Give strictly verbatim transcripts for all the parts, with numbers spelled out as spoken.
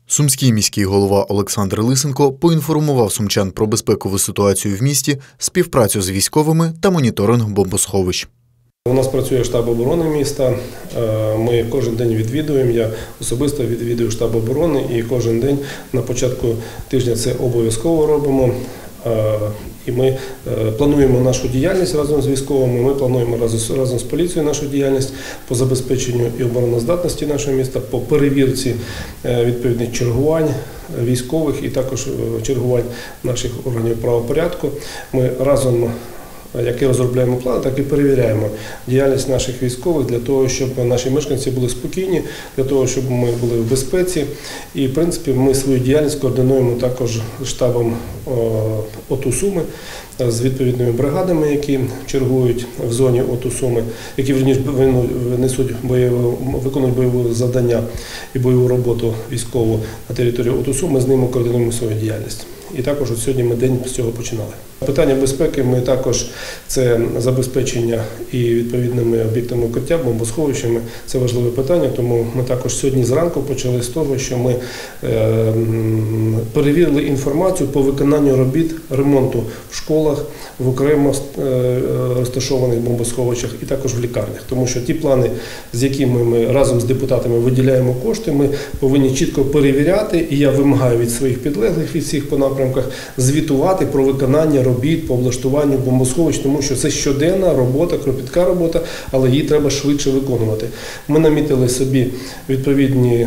Сумський міський голова Олександр Лисенко поінформував сумчан про безпекову ситуацію в місті, співпрацю з військовими та моніторинг бомбосховищ. У нас працює штаб оборони міста, ми кожен день відвідуємо, я особисто відвідую штаб оборони і кожен день на початку тижня це обов'язково робимо. І ми плануємо нашу діяльність разом з військовими, ми плануємо разом з поліцією нашу діяльність по забезпеченню і обороноздатності нашого міста, по перевірці відповідних чергувань військових і також чергувань наших органів правопорядку. Ми разом як і розробляємо плани, так і перевіряємо діяльність наших військових для того, щоб наші мешканці були спокійні, для того, щоб ми були в безпеці. І, в принципі, ми свою діяльність координуємо також з штабом ОТУ Суми, з відповідними бригадами, які чергують в зоні ОТУ Суми, які несуть бойову, виконують бойові завдання і бойову роботу військову на території ОТУ Суми, ми з ними координуємо свою діяльність. І також от сьогодні ми день з цього починали. Питання безпеки ми також, це забезпечення і відповідними об'єктами укриття, бомбосховищами, це важливе питання, тому ми також сьогодні зранку почали з того, що ми е, перевірили інформацію по виконанню робіт ремонту в школах, в окремо е, розташованих бомбосховищах і також в лікарнях. Тому що ті плани, з якими ми разом з депутатами виділяємо кошти, ми повинні чітко перевіряти, і я вимагаю від своїх підлеглих, від всіх по напрямках, звітувати про виконання робіт по облаштуванню бомбосховищ, тому що це щоденна робота, кропітка робота, але її треба швидше виконувати. Ми намітили собі відповідні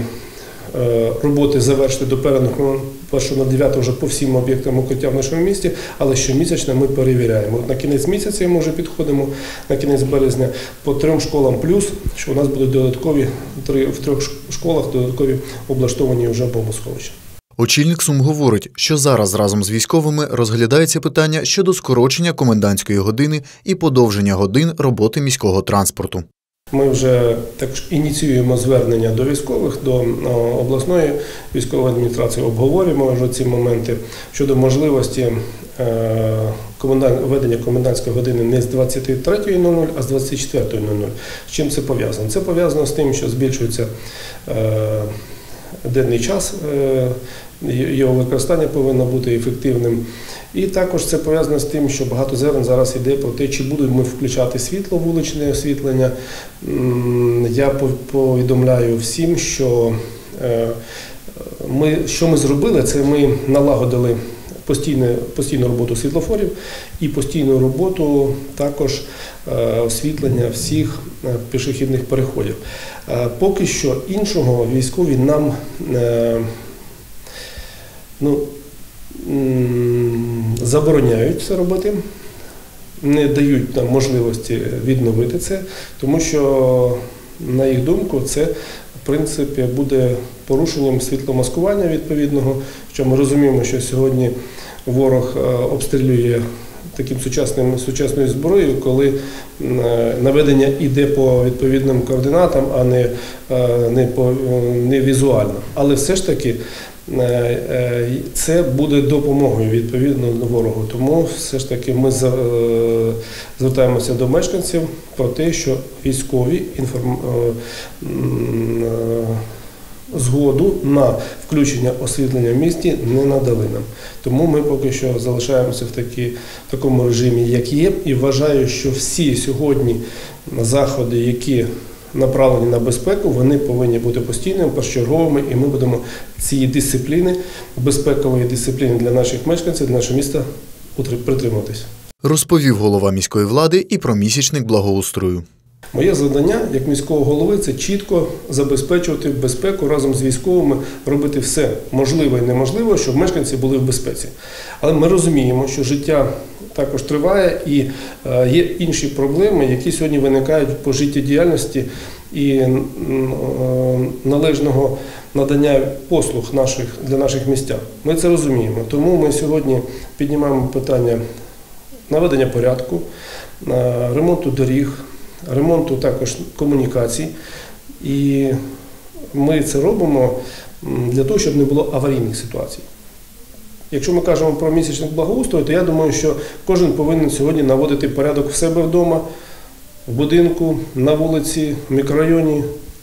роботи завершити до першого на дев'яте вже по всім об'єктам укриття в нашому місті, але щомісячно ми перевіряємо. От на кінець місяця ми вже підходимо, на кінець березня, по трьом школам плюс, що у нас будуть додаткові, в трьох школах додаткові облаштовані вже бомбосховища. Очільник Сум говорить, що зараз разом з військовими розглядається питання щодо скорочення комендантської години і подовження годин роботи міського транспорту. Ми вже також ініціюємо звернення до військових, до обласної військової адміністрації, обговорюємо вже ці моменти щодо можливості введення комендантської години не з двадцяти третьої нуль нуль, а з двадцяти четвертої нуль нуль. З чим це пов'язано? Це пов'язано з тим, що збільшується денний час, його використання повинно бути ефективним. І також це пов'язано з тим, що багато звернень зараз йде про те, чи будемо ми включати світло, вуличне освітлення. Я повідомляю всім, що ми, що ми зробили, це ми налагодили постійну, постійну роботу світлофорів і постійну роботу також освітлення всіх пішохідних переходів. Поки що іншого військові нам ну, забороняють це робити, не дають нам можливості відновити це, тому що, на їх думку, це в принципі буде порушенням світломаскування відповідного, що ми розуміємо, що сьогодні ворог обстрілює таким сучасним, сучасною зброєю, коли наведення йде по відповідним координатам, а не, не, по, не візуально. Але все ж таки це буде допомогою відповідно ворогу. Тому все ж таки ми звертаємося до мешканців про те, що військові інформ... згоду на включення освітлення в місті не надали нам. Тому ми поки що залишаємося в, такі, в такому режимі, як є, і вважаю, що всі сьогодні заходи, які направлені на безпеку, вони повинні бути постійними, першочерговими, і ми будемо цієї дисципліни, безпекової дисципліни для наших мешканців, для нашого міста притримуватись. Розповів голова міської влади і про місячник благоустрою. Моє завдання, як міського голови, це чітко забезпечувати безпеку разом з військовими, робити все можливе і неможливе, щоб мешканці були в безпеці. Але ми розуміємо, що життя також триває і є інші проблеми, які сьогодні виникають по життєдіяльності і належного надання послуг наших, для наших містян. Ми це розуміємо. Тому ми сьогодні піднімаємо питання наведення порядку, ремонту доріг, ремонту також комунікацій. І ми це робимо для того, щоб не було аварійних ситуацій. Якщо ми кажемо про місячник благоустрою, то я думаю, що кожен повинен сьогодні наводити порядок в себе вдома, в будинку, на вулиці, в мікрорайоні,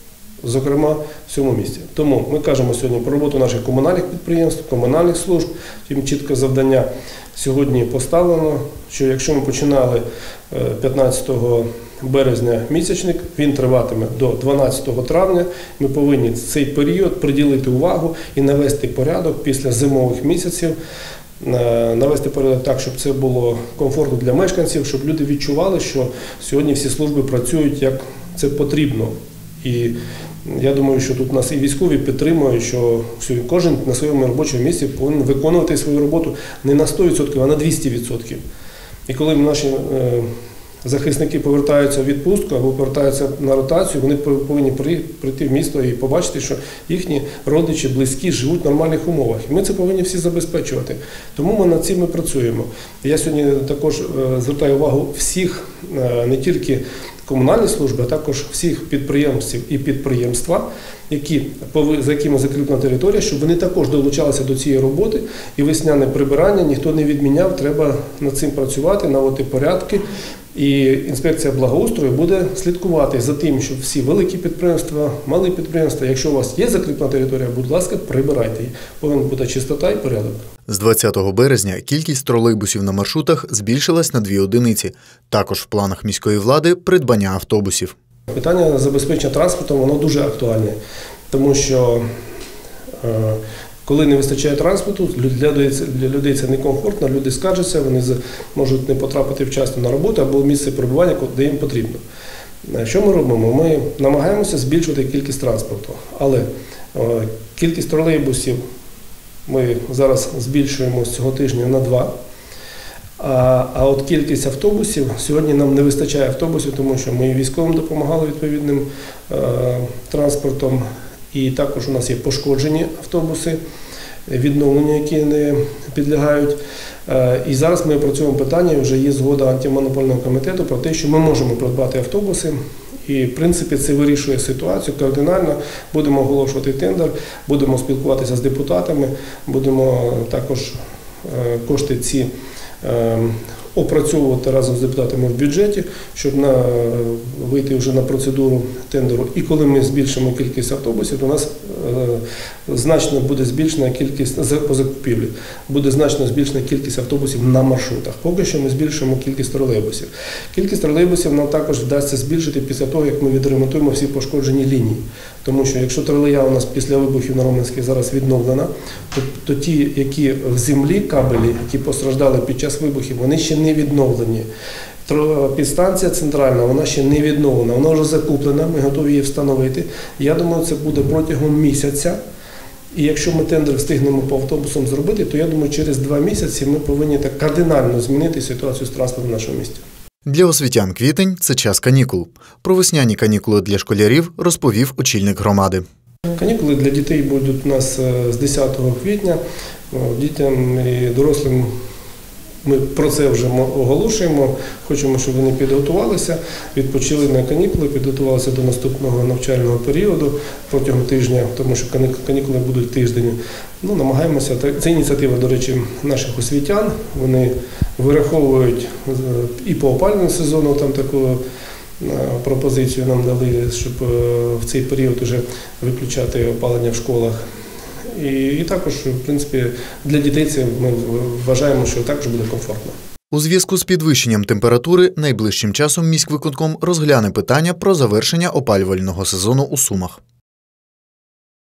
зокрема в цьому місті. Тому ми кажемо сьогодні про роботу наших комунальних підприємств, комунальних служб, їм чітке завдання сьогодні поставлено, що якщо ми починали п'ятнадцятого березня місячник, він триватиме до дванадцятого травня. Ми повинні цей період приділити увагу і навести порядок після зимових місяців, навести порядок так, щоб це було комфортно для мешканців, щоб люди відчували, що сьогодні всі служби працюють, як це потрібно. І я думаю, що тут нас і військові підтримують, що кожен на своєму робочому місці повинен виконувати свою роботу не на сто відсотків, а на двісті відсотків. І коли наші захисники повертаються в відпустку або повертаються на ротацію, вони повинні прийти в місто і побачити, що їхні родичі, близькі живуть в нормальних умовах. І ми це повинні всі забезпечувати. Тому ми над цим і працюємо. Я сьогодні також звертаю увагу всіх, не тільки комунальні служби, а також всіх підприємців і підприємства, які, за якими закріплена територія, щоб вони також долучалися до цієї роботи. І весняне прибирання ніхто не відміняв, треба над цим працювати, наводити порядки. І інспекція благоустрою буде слідкувати за тим, щоб всі великі підприємства, малі підприємства, якщо у вас є закріплена територія, будь ласка, прибирайте її. Повинна бути чистота і порядок. З двадцятого березня кількість тролейбусів на маршрутах збільшилась на дві одиниці. Також в планах міської влади придбання автобусів. Питання забезпечення транспортом, воно дуже актуальне, тому що е, коли не вистачає транспорту, для людей, для людей це некомфортно, люди скаржаться, вони можуть не потрапити вчасно на роботу або в місце перебування, де їм потрібно. Що ми робимо? Ми намагаємося збільшувати кількість транспорту, але кількість тролейбусів ми зараз збільшуємо з цього тижня на два. А, а от кількість автобусів, сьогодні нам не вистачає автобусів, тому що ми військовим допомагали відповідним е, транспортом. І також у нас є пошкоджені автобуси, відновлення, які не підлягають. І зараз ми працюємо питання, вже є згода антимонопольного комітету про те, що ми можемо придбати автобуси. І, в принципі, це вирішує ситуацію кардинально. Будемо оголошувати тендер, будемо спілкуватися з депутатами, будемо також кошти ці опрацьовувати разом з депутатами в бюджеті, щоб на, вийти вже на процедуру тендеру. І коли ми збільшимо кількість автобусів, то у нас е, значно буде збільшена кількість по закупівлі, буде значно збільшена кількість автобусів на маршрутах. Поки що ми збільшуємо кількість тролейбусів. Кількість тролейбусів нам також вдасться збільшити після того, як ми відремонтуємо всі пошкоджені лінії. Тому що якщо тролея у нас після вибухів на Роменській зараз відновлена, то, то ті, які в землі кабелі, які постраждали під час вибухів, вони ще не відновлені. Підстанція центральна, вона ще не відновлена, вона вже закуплена, ми готові її встановити. Я думаю, це буде протягом місяця. І якщо ми тендер встигнемо по автобусам зробити, то я думаю, через два місяці ми повинні так кардинально змінити ситуацію з транспортом в нашому місті. Для освітян квітень – це час канікул. Про весняні канікули для школярів розповів очільник громади. Канікули для дітей будуть у нас з десятого квітня. Дітям і дорослим ми про це вже оголошуємо. Хочемо, щоб вони підготувалися, відпочили на канікули, підготувалися до наступного навчального періоду протягом тижня, тому що канікули будуть тиждень. Ну, намагаємося. Це ініціатива, до речі, наших освітян. Вони вираховують і по опалювальному сезону, там таку пропозицію нам дали, щоб в цей період вже виключати опалення в школах. І, і також, в принципі, для дітей це ми вважаємо, що також буде комфортно. У зв'язку з підвищенням температури найближчим часом міськвиконком розгляне питання про завершення опалювального сезону у Сумах.